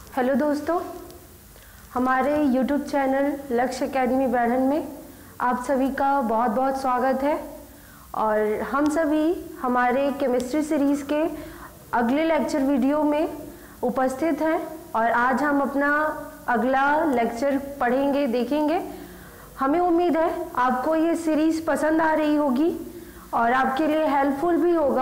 Hello दोस्तों, हमारे YouTube channel Lakshya academy Baidhan में आप सभी का बहुत बहुत स्वागत है। और हम सभी हमारे केमिस्ट्री सीरीज़ के अगले लेक्चर वीडियो में उपस्थित हैं और आज हम अपना अगला लेक्चर पढ़ेंगे, देखेंगे। हमें उम्मीद है आपको ये सीरीज़ पसंद आ रही होगी और आपके लिए हेल्पफुल भी होगा।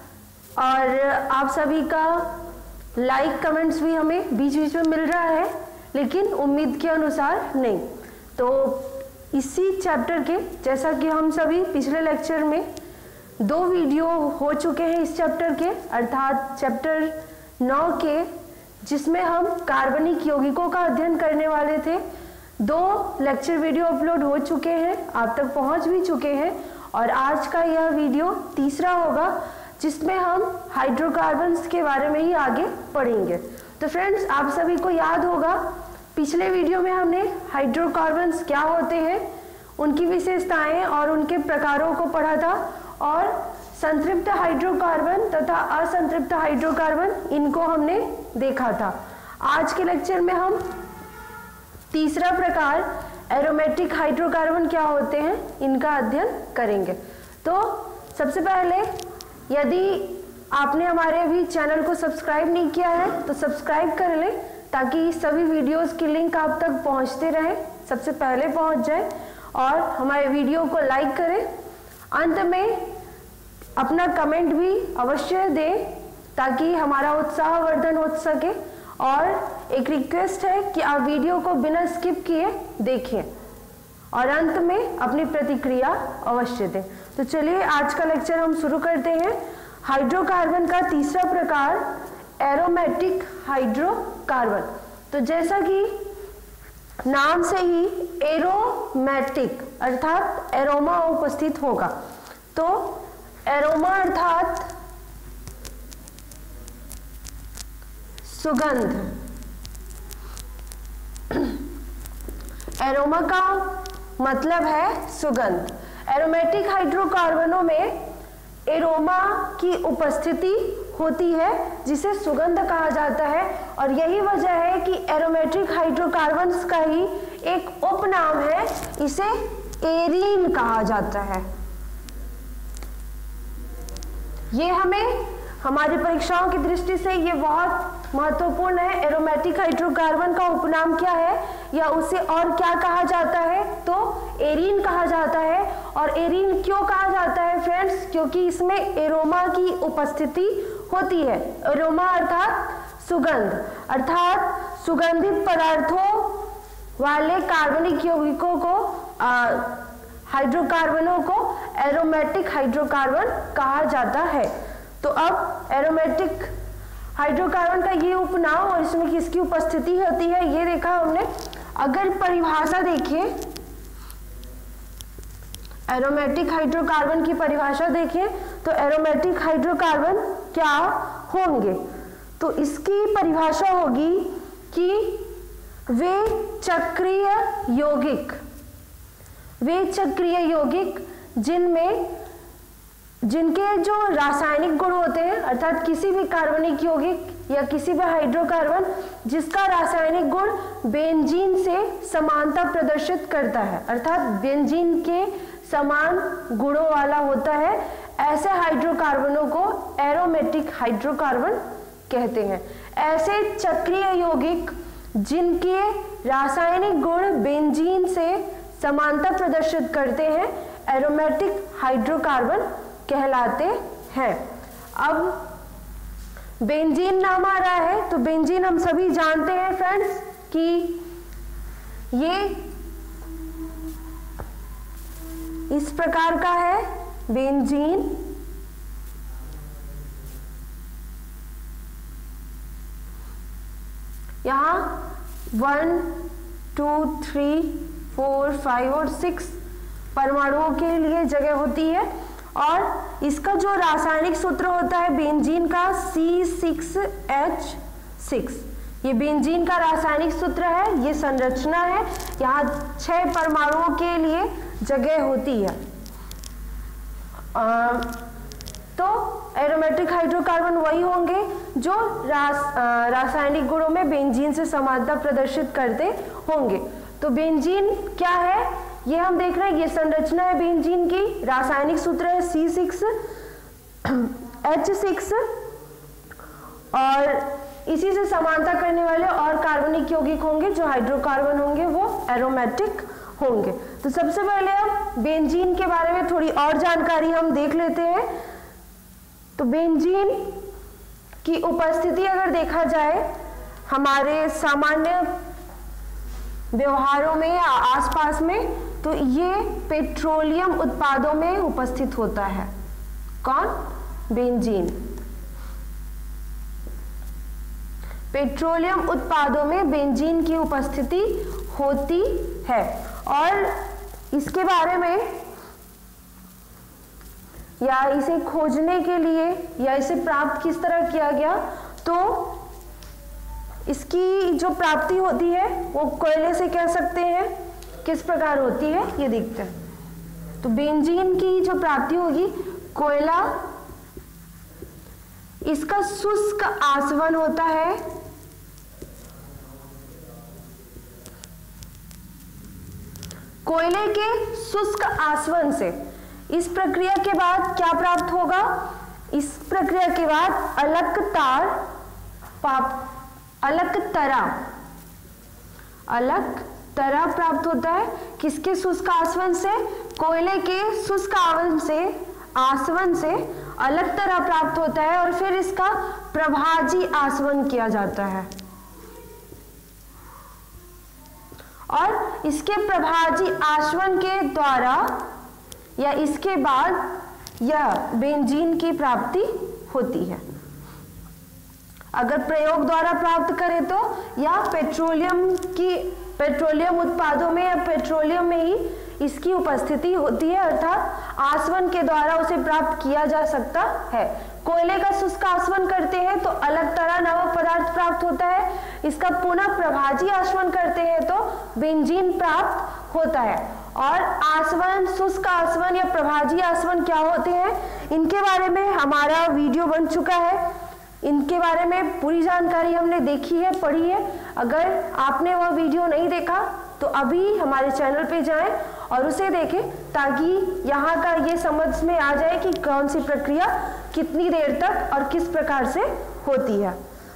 और आप सभी का लाइक कमेंट्स भी हमें बीच बीच में मिल रहा है, लेकिन उम्मीद के अनुसार नहीं। तो इसी चैप्टर के, जैसा कि हम सभी पिछले लेक्चर में 2 वीडियो हो चुके हैं इस चैप्टर के, अर्थात चैप्टर 9 के, जिसमें हम कार्बनिक यौगिकों का अध्ययन करने वाले थे। 2 लेक्चर वीडियो अपलोड हो चुके हैं, आप तक पहुंच भी चुके हैं। और आज का यह वीडियो तीसरा होगा, जिसमें हम हाइड्रोकार्बन्स के बारे में ही आगे पढ़ेंगे। तो फ्रेंड्स, आप सभी को याद होगा पिछले वीडियो में हमने हाइड्रोकार्बन्स क्या होते हैं, उनकी विशेषताएं और उनके प्रकारों को पढ़ा था, और संतृप्त हाइड्रोकार्बन तथा असंतृप्त हाइड्रोकार्बन इनको हमने देखा था। आज के लेक्चर में हम तीसरा प्रकार एरोमेटिक हाइड्रोकार्बन क्या होते हैं, इनका अध्ययन करेंगे। तो सबसे पहले, यदि आपने हमारे अभी चैनल को सब्सक्राइब नहीं किया है तो सब्सक्राइब कर लें, ताकि सभी वीडियोस की लिंक आप तक पहुंचते रहे, सबसे पहले पहुंच जाए। और हमारे वीडियो को लाइक करें। अंत में अपना कमेंट भी अवश्य दें, ताकि हमारा उत्साहवर्धन हो सके। और एक रिक्वेस्ट है कि आप वीडियो को बिना स्किप किए देखें और अंत में अपनी प्रतिक्रिया अवश्य दें। तो चलिए आज का लेक्चर हम शुरू करते हैं। हाइड्रोकार्बन का तीसरा प्रकार एरोमेटिक हाइड्रोकार्बन। तो जैसा कि नाम से ही एरोमेटिक अर्थात एरोमा उपस्थित होगा। तो एरोमा अर्थात सुगंध। एरोमा का मतलब है सुगंध। एरोमेटिक हाइड्रोकार्बनों में एरोमा की उपस्थिति होती है, जिसे सुगंध कहा जाता है। और यही वजह है कि एरोमेटिक हाइड्रोकार्बन्स का ही एक उपनाम है, इसे एरीन कहा जाता है। ये हमारी परीक्षाओं की दृष्टि से ये बहुत महत्वपूर्ण है। एरोमेटिक हाइड्रोकार्बन का उपनाम क्या है या उसे और क्या कहा जाता है, तो एरीन कहा जाता है। और एरीन क्यों कहा जाता है फ्रेंड्स? क्योंकि इसमें एरोमा की उपस्थिति होती है। एरोमा अर्थात सुगंध, अर्थात सुगंधित पदार्थों वाले कार्बनिक यौगिकों को, हाइड्रोकार्बनों को एरोमेटिक हाइड्रोकार्बन कहा जाता है। तो अब एरोमेटिक हाइड्रोकार्बन का ये उपनाम और इसमें किसकी उपस्थिति होती है, ये देखा हमने। अगर परिभाषा देखिए, एरोमेटिक हाइड्रोकार्बन की परिभाषा देखें तो एरोमेटिक हाइड्रोकार्बन क्या होंगे, तो इसकी परिभाषा होगी कि वे चक्रीय यौगिक जिनके जो रासायनिक गुण होते हैं, अर्थात किसी भी कार्बनिक यौगिक या किसी भी हाइड्रोकार्बन जिसका रासायनिक गुण बेंजीन से समानता प्रदर्शित करता है, अर्थात बेंजीन के समान गुणों वाला होता है, ऐसे हाइड्रोकार्बनों को एरोमेटिक हाइड्रोकार्बन कहते हैं। ऐसे चक्रीय यौगिक जिनके रासायनिक गुण बेंजीन से समानता प्रदर्शित करते हैं, एरोमेटिक हाइड्रोकार्बन कहलाते हैं। अब बेंजीन नाम आ रहा है, तो बेंजीन हम सभी जानते हैं फ्रेंड्स कि ये इस प्रकार का है बेंजीन। यहाँ 1, 2, 3, 4, 5 और 6 परमाणुओं के लिए जगह होती है। और इसका जो रासायनिक सूत्र होता है बेंजीन का C6H6, ये बेंजीन का रासायनिक सूत्र है, ये संरचना है। यहाँ 6 परमाणुओं के लिए जगह होती है। तो एरोमेटिक हाइड्रोकार्बन वही होंगे जो रासायनिक गुणों में बेंजीन से समानता प्रदर्शित करते होंगे। तो बेंजीन क्या है, ये हम देख रहे हैं, ये संरचना है बेंजीन की। रासायनिक सूत्र है C6H6 और इसी से समानता करने वाले और कार्बनिक यौगिक होंगे जो हाइड्रोकार्बन होंगे वो एरोमेटिक होंगे। तो सबसे पहले हम बेंजीन के बारे में थोड़ी और जानकारी हम देख लेते हैं। तो बेंजीन की उपस्थिति अगर देखा जाए हमारे सामान्य व्यवहारों में या आसपास में, तो ये पेट्रोलियम उत्पादों में उपस्थित होता है। कौन? बेंजीन पेट्रोलियम उत्पादों में बेंजीन की उपस्थिति होती है। और इसके बारे में या इसे खोजने के लिए या इसे प्राप्त किस तरह किया गया, तो इसकी जो प्राप्ति होती है वो कोयले से कह सकते हैं। किस प्रकार होती है ये देखते हैं। तो बेंजीन की जो प्राप्ति होगी, कोयला, इसका शुष्क आसवन होता है। कोयले के शुष्क आसवन से इस प्रक्रिया के बाद क्या प्राप्त होगा? इस प्रक्रिया के बाद अलकतरा प्राप्त होता है। किसके शुष्क आसवन से? कोयले के शुष्क आसवन से अलकतरा प्राप्त होता है और फिर इसका प्रभाजी आसवन किया जाता है। और इसके प्रभाजी आसवन के द्वारा या इसके बाद यह बेंजीन की प्राप्ति होती है। अगर प्रयोग द्वारा प्राप्त करें तो या पेट्रोलियम उत्पादों में या पेट्रोलियम में ही इसकी उपस्थिति होती है, अर्थात आसवन के द्वारा उसे प्राप्त किया जा सकता है। कोयले का शुष्क आसवन करते हैं तो अलकतरा नामक पदार्थ प्राप्त होता है। इसका पुनः प्रभाजी आसवन करते हैं तो बेंजीन प्राप्त होता है। और आसवन, शुष्क आसवन या प्रभाजी आसवन क्या होते हैं, इनके बारे में हमारा वीडियो बन चुका है। इनके बारे में पूरी जानकारी हमने देखी है, पढ़ी है। अगर आपने वह वीडियो नहीं देखा तो अभी हमारे चैनल पे जाएं और उसे देखें, ताकि यहाँ का ये समझ में आ जाए कि कौन सी प्रक्रिया कितनी देर तक और किस प्रकार से होती है।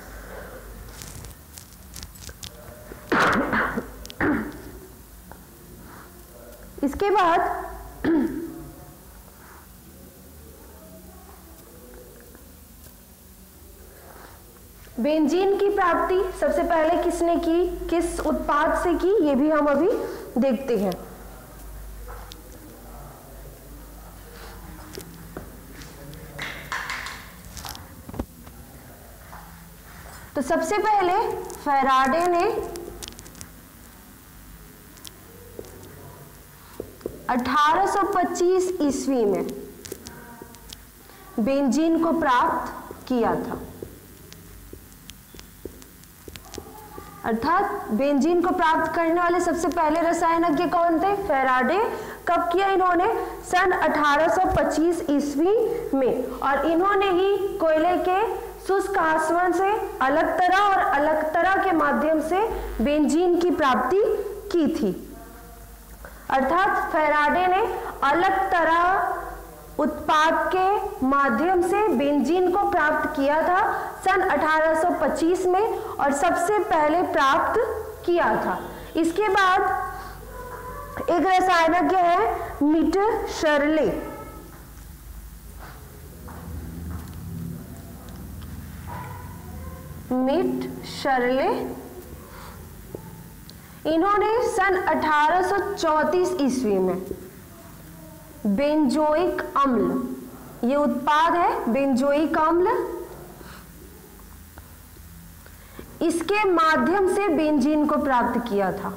इसके बाद बेंजीन की प्राप्ति सबसे पहले किसने की, किस उत्पाद से की, ये भी हम अभी देखते हैं। तो सबसे पहले फैराडे ने 1825 ईस्वी में बेंजीन को प्राप्त किया था। अर्थात बेंजीन को प्राप्त करने वाले सबसे पहले रसायनज्ञ कौन थे? फैराडे। कब किया इन्होंने? सन 1825 ईस्वी में। और इन्होंने ही कोयले के शुष्क आसवन से अलकतरा और अलकतरा के माध्यम से बेंजीन की प्राप्ति की थी। अर्थात फैराडे ने अलकतरा उत्पाद के माध्यम से बेंजीन को प्राप्त किया था सन 1825 में और सबसे पहले प्राप्त किया था। इसके बाद एक रसायनज्ञ है मीटशर्ले। मीटशर्ले, इन्होंने सन 1834 ईस्वी में बेंजोइक अम्ल, ये उत्पाद है बेंजोइक अम्ल, इसके माध्यम से बेंजीन को प्राप्त किया था।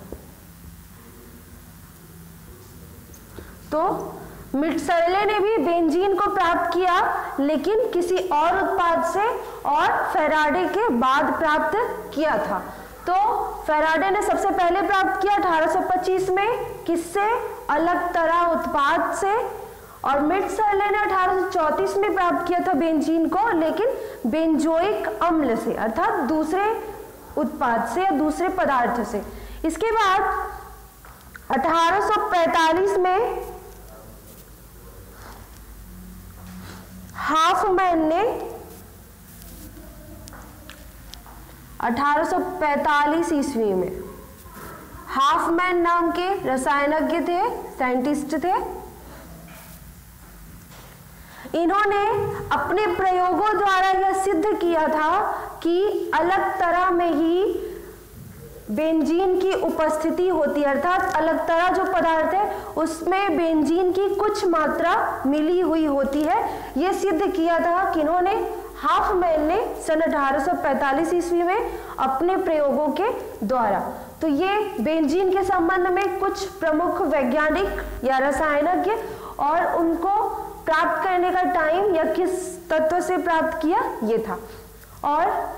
तो मीटशर्ले ने भी बेंजीन को प्राप्त किया, लेकिन किसी और उत्पाद से और फैराडे के बाद प्राप्त किया था। तो फैराडे ने सबसे पहले प्राप्त किया 1825 में, किससे? अलकतरा उत्पाद से, और मिट्सर्ले ने 1834 में प्राप्त किया था बेंजीन को, लेकिन बेंजोइक अम्ल से, अर्थात दूसरे उत्पाद से या दूसरे पदार्थ से। इसके बाद 1845 में हाफमैन ने 1845 ईस्वी में हाफमैन नाम के रसायनज्ञ थे, साइंटिस्ट थे। इन्होंने अपने प्रयोगों द्वारा यह सिद्ध किया था कि अलग तरह में ही बेंजीन की उपस्थिति होती है, अर्थात अलग तरह जो पदार्थ है उसमें बेंजीन की कुछ मात्रा मिली हुई होती है। यह सिद्ध किया था कि इन्होंने, हाफमैन ने सन 1845 ईस्वी में अपने प्रयोगों के द्वारा। तो ये बेंजीन के संबंध में कुछ प्रमुख वैज्ञानिक या रसायनज्ञ और उनको प्राप्त करने का टाइम या किस तत्व से प्राप्त किया ये था। और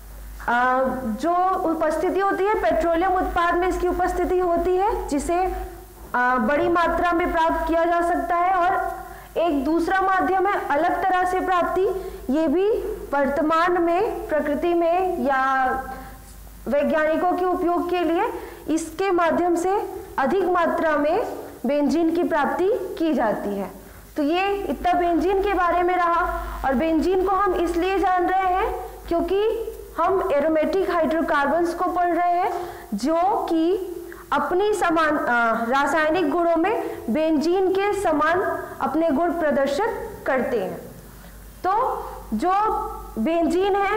जो उपस्थिति होती है पेट्रोलियम उत्पाद में इसकी उपस्थिति होती है, जिसे बड़ी मात्रा में प्राप्त किया जा सकता है। और एक दूसरा माध्यम है अलग तरह से प्राप्ति, ये भी वर्तमान में प्रकृति में या वैज्ञानिकों के उपयोग के लिए इसके माध्यम से अधिक मात्रा में बेंजीन की प्राप्ति की जाती है। तो ये इतना बेंजीन के बारे में रहा। और बेंजीन को हम इसलिए जान रहे हैं क्योंकि हम एरोमेटिक हाइड्रोकार्बन्स को पढ़ रहे हैं, जो कि अपनी समान रासायनिक गुणों में बेंजीन के समान अपने गुण प्रदर्शित करते हैं। तो जो बेंजीन है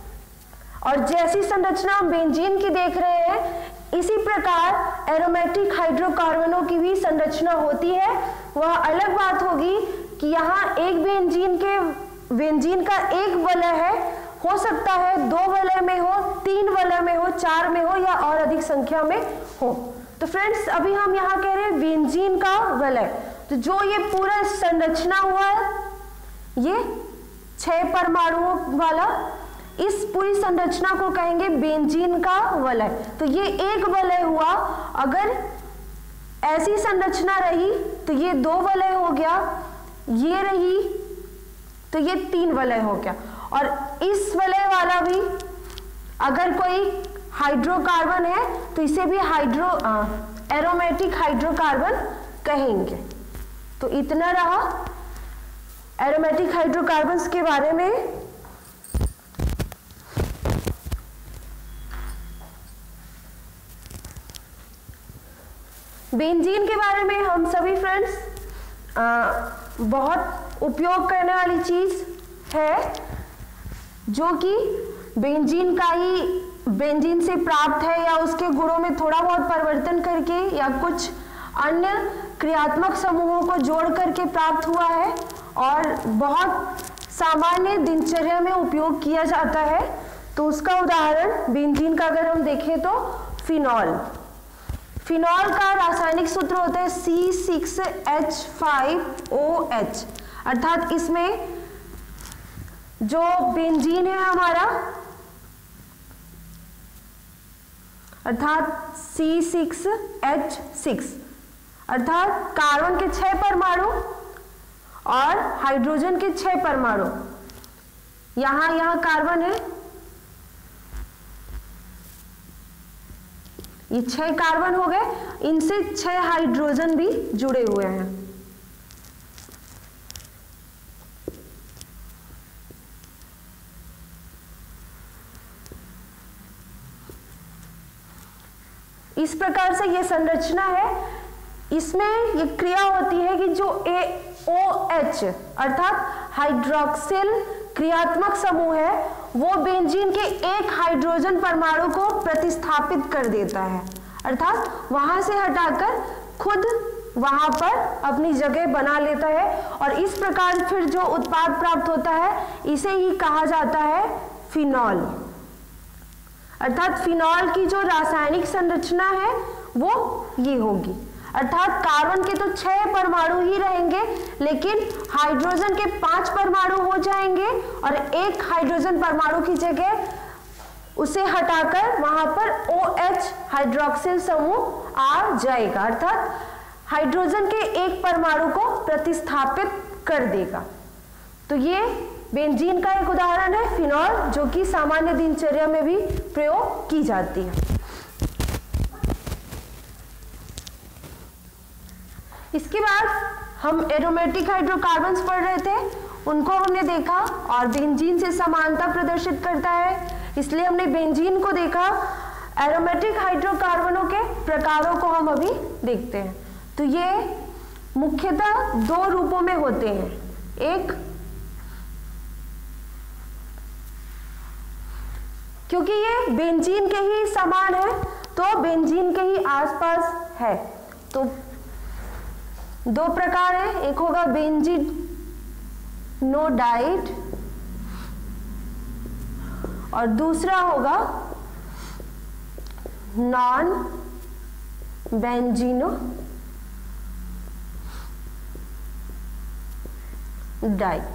और जैसी संरचना हम बेंजीन की देख रहे हैं, इसी प्रकार एरोमेटिक हाइड्रोकार्बनों की भी संरचना होती है। वह अलग बात होगी कि यहाँ एक बेंजीन का एक वलय है, हो सकता है 2 वलय में हो, 3 वलय में हो, 4 में हो या और अधिक संख्या में हो। तो फ्रेंड्स अभी हम यहाँ कह रहे हैं बेंजीन का वलय। तो जो ये पूरा संरचना हुआ है, ये 6 परमाणुओं वाला, इस पूरी संरचना को कहेंगे बेंजीन का वलय। तो ये एक वलय हुआ। अगर ऐसी संरचना रही तो ये 2 वलय हो गया, ये रही तो ये 3 वलय हो गया। और इस वलय वाला भी अगर कोई हाइड्रोकार्बन है तो इसे भी एरोमेटिक हाइड्रोकार्बन कहेंगे। तो इतना रहा एरोमेटिक हाइड्रोकार्बन्स के बारे में। बेंजीन के बारे में हम सभी फ्रेंड्स बहुत उपयोग करने वाली चीज है, जो कि बेंजीन से प्राप्त है या उसके गुणों में थोड़ा बहुत परिवर्तन करके या कुछ अन्य क्रियात्मक समूहों को जोड़ करके प्राप्त हुआ है और बहुत सामान्य दिनचर्या में उपयोग किया जाता है। तो उसका उदाहरण बेंजीन का अगर हम देखें तो फिनॉल का रासायनिक सूत्र होता है C6H5OH, अर्थात इसमें जो बेंजीन है हमारा, अर्थात C6H6, अर्थात कार्बन के 6 परमाणु और हाइड्रोजन के 6 परमाणु। यहां कार्बन है, ये 6 कार्बन हो गए, इनसे 6 हाइड्रोजन भी जुड़े हुए हैं। इस प्रकार से ये संरचना है। इसमें ये क्रिया होती है कि जो OH अर्थात हाइड्रोक्सिल क्रियात्मक समूह है, वो बेंजीन के एक हाइड्रोजन परमाणु को प्रतिस्थापित कर देता है, अर्थात वहां से हटाकर खुद वहां पर अपनी जगह बना लेता है। और इस प्रकार फिर जो उत्पाद प्राप्त होता है, इसे ही कहा जाता है फिनॉल। अर्थात फिनॉल की जो रासायनिक संरचना है वो ये होगी, अर्थात कार्बन के तो 6 परमाणु ही रहेंगे, लेकिन हाइड्रोजन के 5 परमाणु हो जाएंगे और एक हाइड्रोजन परमाणु की जगह उसे हटाकर वहां पर OH हाइड्रोक्सिल समूह आ जाएगा, अर्थात हाइड्रोजन के एक परमाणु को प्रतिस्थापित कर देगा। तो ये बेंजीन का एक उदाहरण है फिनॉल, जो कि सामान्य दिनचर्या में भी प्रयोग की जाती है। इसके बाद हम एरोमेटिक हाइड्रोकार्बन्स पढ़ रहे थे, उनको हमने देखा और बेंजीन से समानता प्रदर्शित करता है, इसलिए हमने बेंजीन को देखा। एरोमेटिक हाइड्रोकार्बनों के प्रकारों को हम अभी देखते हैं। तो ये मुख्यतः दो रूपों में होते हैं। एक, क्योंकि ये बेंजीन के ही समान है तो बेंजीन के ही आसपास है, तो दो प्रकार है। एक होगा बेंजीनोडाइड और दूसरा होगा नॉन बेंजीनोडाइड।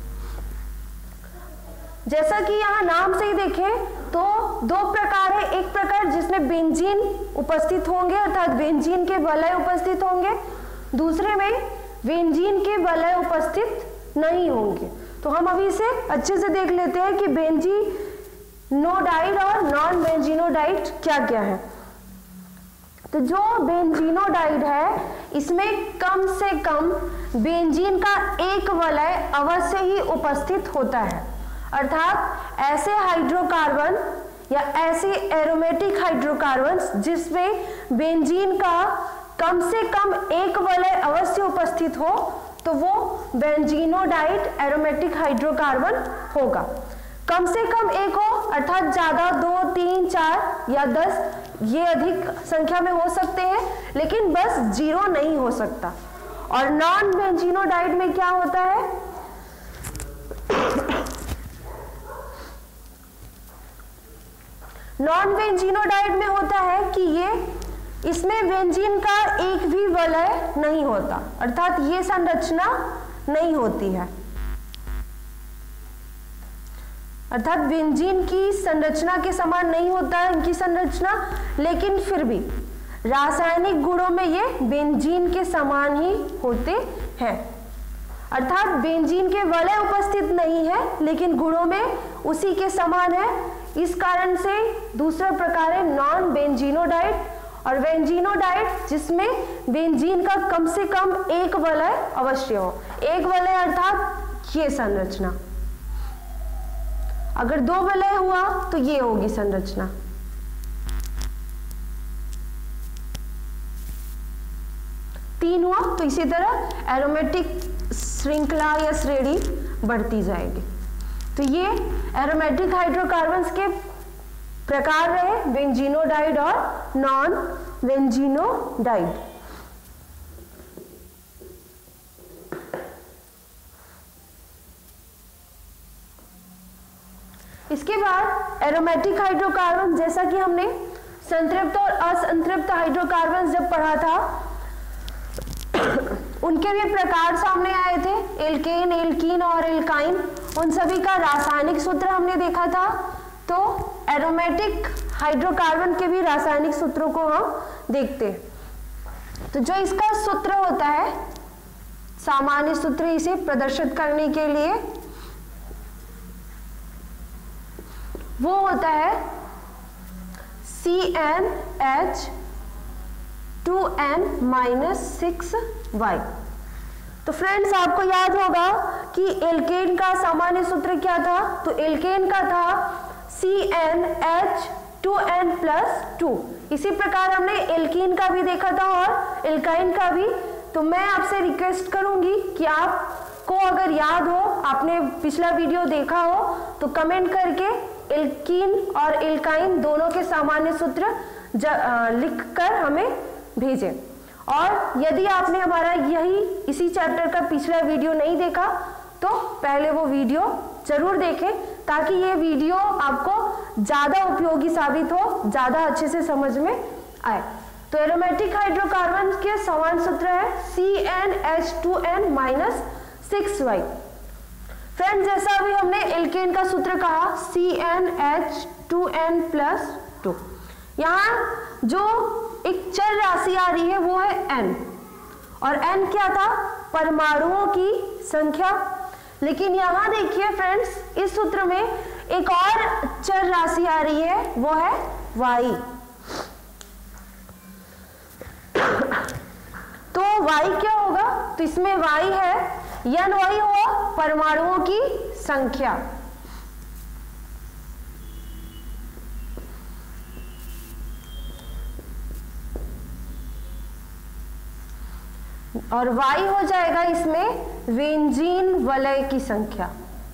जैसा कि यहां नाम से ही देखें तो दो प्रकार है। एक प्रकार जिसमें बेंजीन उपस्थित होंगे अर्थात बेंजीन के वलय उपस्थित होंगे, दूसरे में बेंजीन के वलय उपस्थित नहीं होंगे। तो हम अभी इसे अच्छे से देख लेते हैं कि बेंजीनोडाइड और नॉन बेंजीनोडाइड क्या क्या है। तो जो बेंजीनोडाइड है इसमें कम से कम बेंजीन का एक वलय अवश्य ही उपस्थित होता है, अर्थात ऐसे हाइड्रोकार्बन या ऐसे एरोमेटिक हाइड्रोकार्बन्स जिसमें बेंजीन का कम से कम एक वलय अवश्य उपस्थित हो, तो वो बेंजीनोडाइड एरोमेटिक हाइड्रोकार्बन होगा। कम से कम एक हो अर्थात ज्यादा 2, 3, 4 या 10, ये अधिक संख्या में हो सकते हैं, लेकिन बस 0 नहीं हो सकता। और नॉन बेंजीनोडाइड में क्या होता है, नॉन बेंजीनोडाइड में होता है कि ये इसमें बेंजीन का एक भी वलय नहीं होता, अर्थात ये संरचना नहीं होती है, अर्थात बेंजीन की संरचना के समान नहीं होता है इनकी संरचना, लेकिन फिर भी रासायनिक गुणों में ये बेंजीन के समान ही होते हैं। अर्थात बेंजीन के वलय उपस्थित नहीं है लेकिन गुणों में उसी के समान है। इस कारण से दूसरा प्रकार है नॉन बेंजीनोडाइड और बेंजीनोडाइड जिसमें बेंजीन का कम से कम एक वलय अवश्य हो। एक वलय अर्थात ये संरचना, अगर 2 वलय हुआ तो ये होगी संरचना। तीन हुआ तो इसी तरह एरोमेटिक श्रृंखला या श्रेणी बढ़ती जाएगी। तो ये एरोमेटिक हाइड्रोकार्बन्स के प्रकार रहे, बेंजीनोडाइड और नॉन बेंजीनोडाइड। इसके बाद एरोमेटिक हाइड्रोकार्बन, जैसा कि हमने संतृप्त और असंतृप्त हाइड्रोकार्बन जब पढ़ा था उनके भी प्रकार सामने आए थे, एल्केन, एल्कीन और एल्काइन। उन सभी का रासायनिक सूत्र हमने देखा था। तो एरोमेटिक हाइड्रोकार्बन के भी रासायनिक सूत्रों को हम देखते हैं। तो जो इसका सूत्र होता है, सामान्य सूत्र इसे प्रदर्शित करने के लिए, वो होता है CnH2n-6y। तो फ्रेंड्स आपको याद होगा कि एल्केन का सामान्य सूत्र क्या था, तो एल्केन का था CnH2n+2। इसी प्रकार हमने एल्कीन का भी देखा था और एल्काइन का भी। तो मैं आपसे रिक्वेस्ट करूंगी कि आपको अगर याद हो, आपने पिछला वीडियो देखा हो, तो कमेंट करके एल्कीन और एल्काइन दोनों के सामान्य सूत्र लिखकर हमें भेजें। और यदि आपने हमारा इसी चैप्टर का पिछला वीडियो नहीं देखा तो पहले वो वीडियो जरूर देखें, ताकि ये वीडियो आपको ज्यादा उपयोगी साबित हो, ज्यादा अच्छे से समझ में आए। तो एरोमेटिक हाइड्रोकार्बन के समान सूत्र है CnH2n-6y। फ्रेंड्स, जैसा अभी हमने एल्केन का सूत्र कहा CnH2n+2, यहाँ जो एक चर राशि आ रही है वो है n, और n क्या था, परमाणुओं की संख्या। लेकिन यहां देखिए फ्रेंड्स, इस सूत्र में एक और चर राशि आ रही है, वो है y। तो y क्या होगा? तो इसमें y है Ny हुआ परमाणुओं की संख्या। और y हो जाएगा इसमें बेंजीन वलय की संख्या।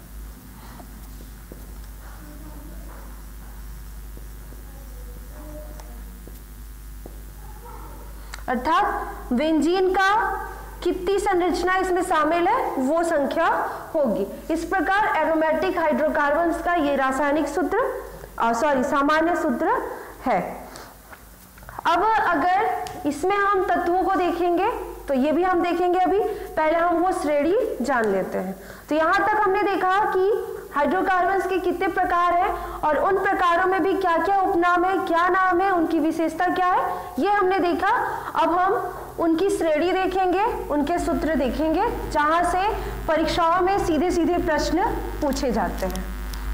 अर्थात बेंजीन का कितनी संरचना इसमें शामिल है वो संख्या होगी। इस प्रकार एरोमेटिक हाइड्रोकार्बन्स का ये रासायनिक सूत्र सामान्य सूत्र है। अब अगर इसमें हम तत्वों को देखेंगे तो ये भी हम देखेंगे अभी, पहले हम वो श्रेणी जान लेते हैं। तो यहां तक हमने देखा कि हाइड्रोकार्बन्स के कितने प्रकार हैं और उन प्रकारों में भी क्या क्या उपनाम है, क्या नाम है, उनकी विशेषता क्या है, ये हमने देखा। अब हम उनकी श्रेणी देखेंगे, उनके सूत्र देखेंगे, जहां से परीक्षाओं में सीधे सीधे प्रश्न पूछे जाते हैं।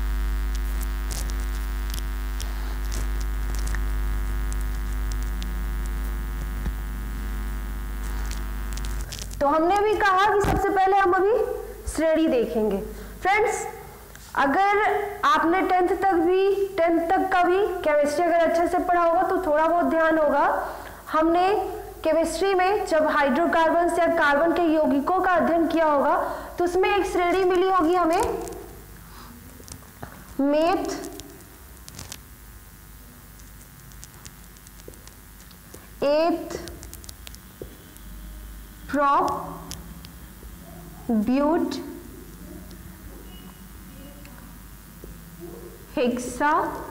तो हमने भी कहा कि सबसे पहले हम अभी श्रेणी देखेंगे। फ्रेंड्स, अगर आपने 10th तक का भी केमिस्ट्री अगर अच्छे से पढ़ा होगा तो थोड़ा बहुत ध्यान होगा। हमने केमिस्ट्री में जब हाइड्रोकार्बन्स या कार्बन के यौगिकों का अध्ययन किया होगा तो उसमें एक श्रेणी मिली होगी हमें, meth, eth, prop, but, hexa,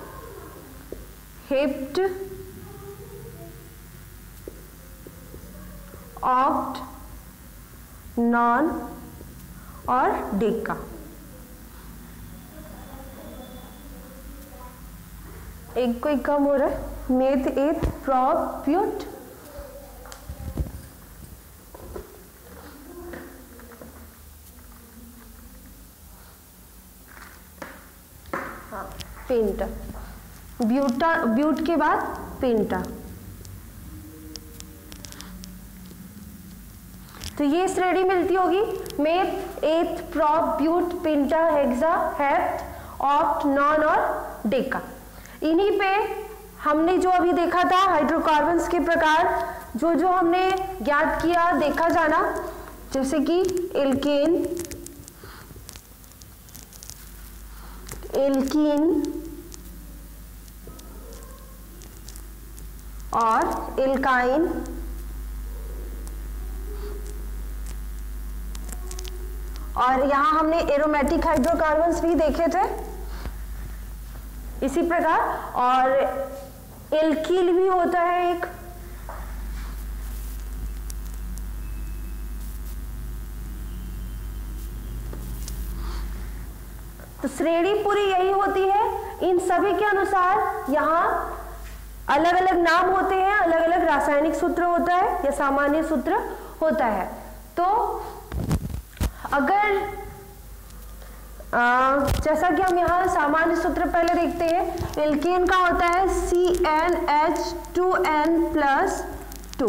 hept, oct, non और डेका। एक कोई कम हो रहा है, मेथ, एथ, प्रॉप, ब्यूट, पेंटा, ब्यूट के बाद पेंटा। तो ये श्रेणी मिलती होगी, meth, eth, prop, but, penta, hexa, hept, oct, non और डेका। इन्हीं पे हमने जो अभी देखा था हाइड्रोकार्बन्स के प्रकार, जो जो हमने ज्ञात किया, देखा जाना, जैसे कि एल्केन, एल्कीन और एल्काइन, और यहां हमने एरोमेटिक हाइड्रोकार्बन्स भी देखे थे इसी प्रकार। और एल्कील भी होता है एक, तो श्रेणी पूरी यही होती है। इन सभी के अनुसार यहाँ अलग अलग नाम होते हैं, अलग अलग रासायनिक सूत्र होता है या सामान्य सूत्र होता है। तो अगर जैसा कि हम यहाँ सामान्य सूत्र पहले देखते हैं, एल्केन का होता है CnH2n+2।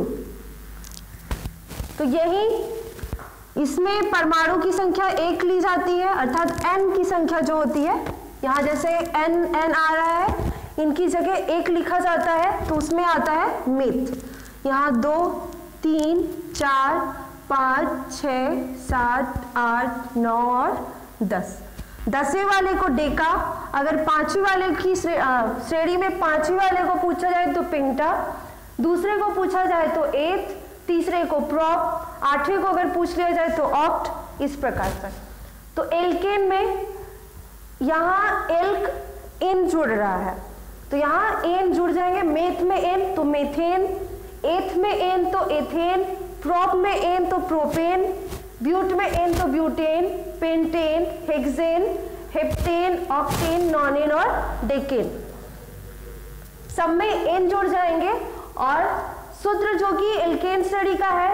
तो यही इसमें परमाणु की संख्या 1 ली जाती है, अर्थात n की संख्या जो होती है, यहाँ जैसे n आ रहा है, इनकी जगह 1 लिखा जाता है तो उसमें आता है मेथ। यहाँ 2, 3, 4, 5, 6, 7, 8, 9 और 10। 10वें वाले को डेका, अगर 5वीं वाले की श्रेणी में 5वीं वाले को पूछा जाए तो पेंटा, दूसरे को पूछा जाए तो एथ, तीसरे को प्रॉप, 8वें को अगर पूछ लिया जाए तो ऑक्ट, इस प्रकार से। तो एल्केन में यहाँ एल्क इन जुड़ रहा है, तो यहाँ एन जुड़ जाएंगे, मेथ में एन तो मेथेन, एथ में एन तो एथेन, प्रॉप में एन तो प्रोपेन, ब्यूट में एन तो butane, pentane, hexane, heptane, octane, nonane और डेकेन। सब में एन जुड़ जाएंगे और सूत्र जो कि एल्केन श्रेणी का है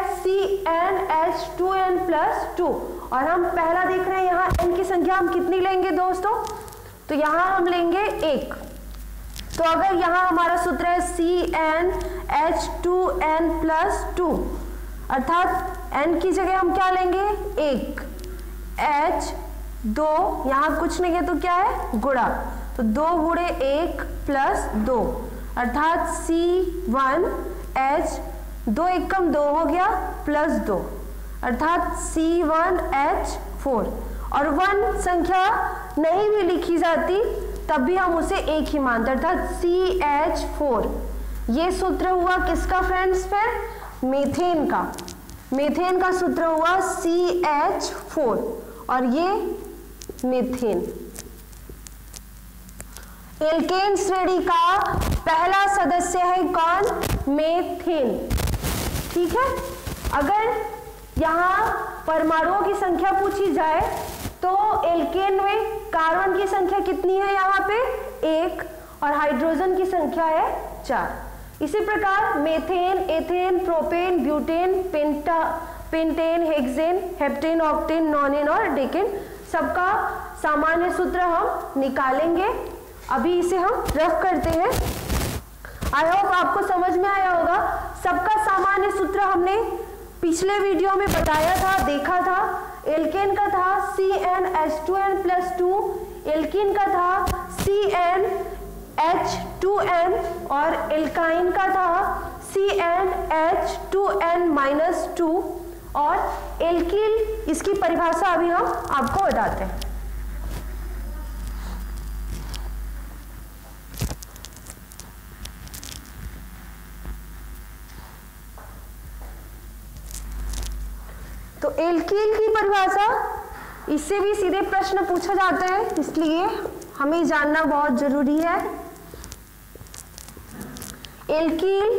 CnH2n+2, और हम पहला देख रहे हैं यहाँ n की संख्या हम कितनी लेंगे दोस्तों, तो यहाँ हम लेंगे 1। तो अगर यहाँ हमारा सूत्र है CnH2n+2, अर्थात n की जगह हम क्या लेंगे 1, H 2, यहाँ कुछ नहीं है तो क्या है गुणा, तो 2 गुणे 1 + 2 अर्थात C1H 2 एकम 2 हो गया +2 अर्थात C1H4, और 1 संख्या नहीं भी लिखी जाती तब भी हम उसे एक ही मानते अर्थात CH4। ये सूत्र हुआ किसका फ्रेंड्स, फिर मीथेन का। मीथेन का सूत्र हुआ CH4 और ये मीथेन। एल्केन श्रेणी का पहला सदस्य है कौन, मीथेन। ठीक है, अगर यहाँ परमाणुओं की संख्या पूछी जाए तो एल्केन में कार्बन की संख्या कितनी है, यहाँ पे 1, और हाइड्रोजन की संख्या है 4। इसी प्रकार methane, ethane, propane, butane, pentane, hexane, heptane, octane, nonane और डेकेन सबका सामान्य सूत्र हम निकालेंगे। अभी इसे हम रफ करते हैं। आई होप आपको समझ में आया होगा। सबका सामान्य सूत्र हमने पिछले वीडियो में बताया था, देखा था। एल्केन का था CnH2n+2, एल्कीन का था CnH2n और एल्काइन का था CnH2n-2 और एल्कील, इसकी परिभाषा अभी हम आपको बताते हैं। तो एल्कील की परिभाषा, इससे भी सीधे प्रश्न पूछा जाता है, इसलिए हमें जानना बहुत जरूरी है। एल्कील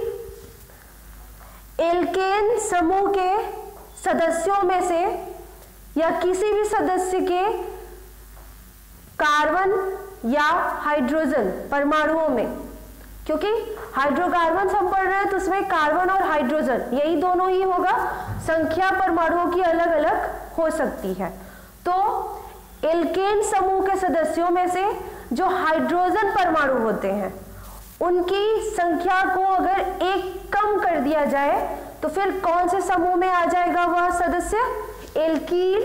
एल्केन समूह के सदस्यों में से या किसी भी सदस्य के कार्बन या हाइड्रोजन परमाणुओं में, क्योंकि हाइड्रोकार्बन हम पढ़ रहे हैं तो उसमें कार्बन और हाइड्रोजन यही दोनों ही होगा, संख्या परमाणुओं की अलग अलग हो सकती है। तो एल्केन समूह के सदस्यों में से जो हाइड्रोजन परमाणु होते हैं उनकी संख्या को अगर 1 कम कर दिया जाए तो फिर कौन से समूह में आ जाएगा वह सदस्य, एल्कील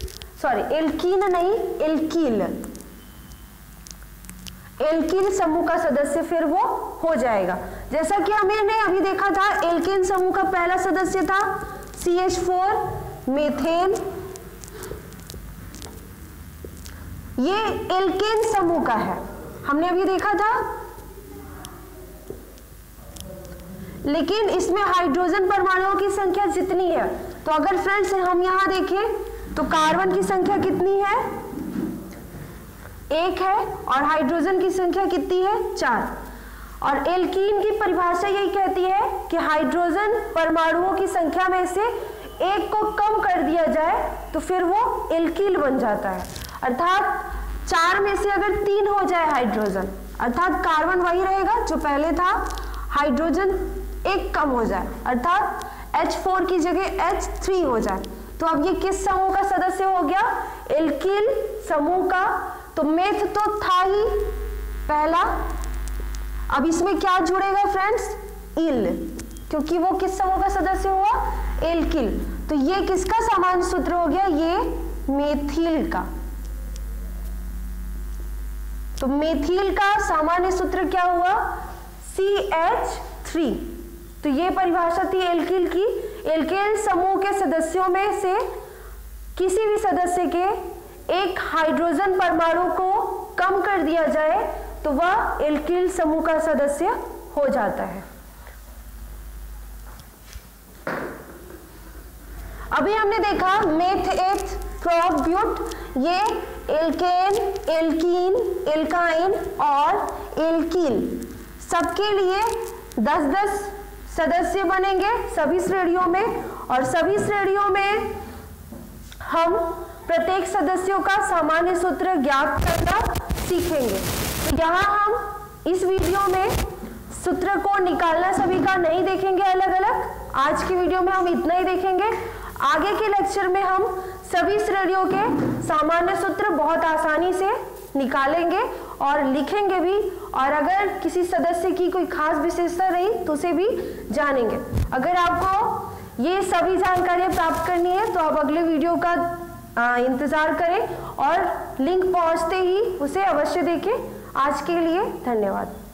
समूह का सदस्य फिर वो हो जाएगा। जैसा कि हमने अभी देखा था, एल्केन समूह का पहला सदस्य था CH4 मीथेन। ये एल्केन समूह का है, हमने अभी देखा था। लेकिन इसमें हाइड्रोजन परमाणुओं की संख्या जितनी है, तो अगर फ्रेंड्स हम यहां देखें तो कार्बन की संख्या कितनी है, 1 है, और हाइड्रोजन की संख्या कितनी है, 4। और एल्कीन की परिभाषा यही कहती है कि हाइड्रोजन परमाणुओं की संख्या में से 1 को कम कर दिया जाए तो फिर वो एल्कील बन जाता है। अर्थात 4 में से अगर 3 हो जाए हाइड्रोजन, अर्थात कार्बन वही रहेगा जो पहले था, हाइड्रोजन 1 कम हो जाए, अर्थात H4 की जगह H3 हो जाए, तो अब ये किस समूह का सदस्य हो गया, एल्कील समूह का। तो मेथ तो था ही पहला, अब इसमें क्या जुड़ेगा फ्रेंड्स, इल, क्योंकि वो किस समूह का सदस्य हुआ, एल्कील। तो ये किसका सामान्य सूत्र हो गया, ये मेथिल का। तो मेथिल का सामान्य सूत्र क्या हुआ, CH3। तो ये परिभाषा थी एल्कील की। एल्केन समूह के सदस्यों में से किसी भी सदस्य के 1 हाइड्रोजन परमाणु को कम कर दिया जाए तो वह एल्कील समूह का सदस्य हो जाता है। अभी हमने देखा मेथ, एथ, प्रोप, ब्यूट, ये एल्केन, एल्कीन, एल्काइन और एल्कील सबके लिए 10-10 सदस्य बनेंगे सभी श्रेणियों में, और सभी श्रेणियों में हम प्रत्येक सदस्यों का सामान्य सूत्र ज्ञात करना सीखेंगे। तो यहाँ हम इस वीडियो में सूत्र को निकालना सभी का नहीं देखेंगे अलग अलग। आज की वीडियो में हम इतना ही देखेंगे। आगे के लेक्चर में हम सभी श्रेणियों के सामान्य सूत्र बहुत आसानी से निकालेंगे और लिखेंगे भी, और अगर किसी सदस्य की कोई खास विशेषता रही तो उसे भी जानेंगे। अगर आपको ये सभी जानकारियां प्राप्त करनी है तो आप अगले वीडियो का इंतजार करें और लिंक पहुंचते ही उसे अवश्य देखें। आज के लिए धन्यवाद।